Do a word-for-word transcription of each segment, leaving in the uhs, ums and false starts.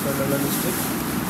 बनाना stick.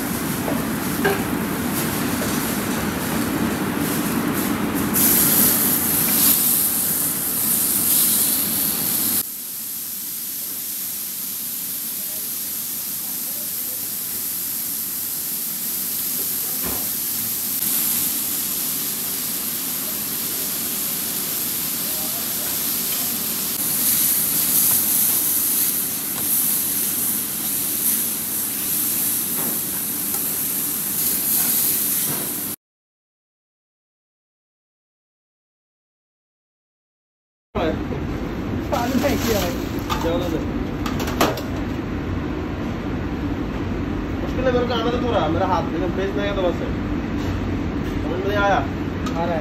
मुश्किल है मेरे को आना तो थोड़ा मेरा हाथ लेकिन पेज नहीं आया तो बस है समझ में नहीं आया आ रहा है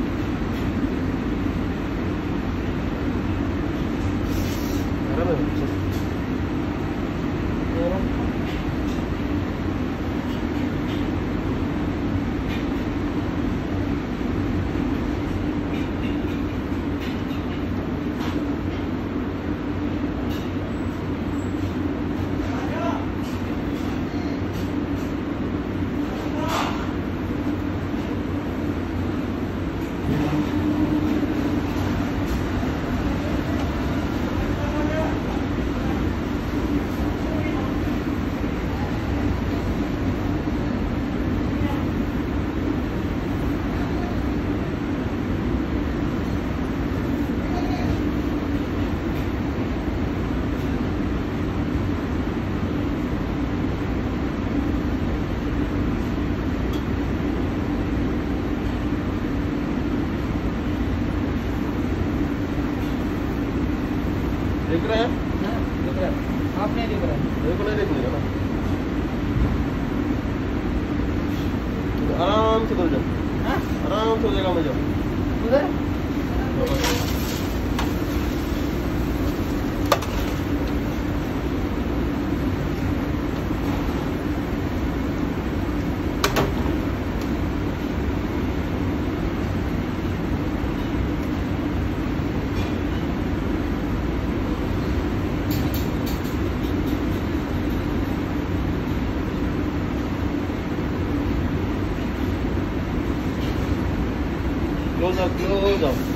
दिख रहा है? हाँ, दिख रहा है। आप नहीं दिख रहा है? मेरे को नहीं दिख रहा ना। आराम से उधर जाओ। हाँ? आराम से जगह में जाओ। उधर? Close up, close up.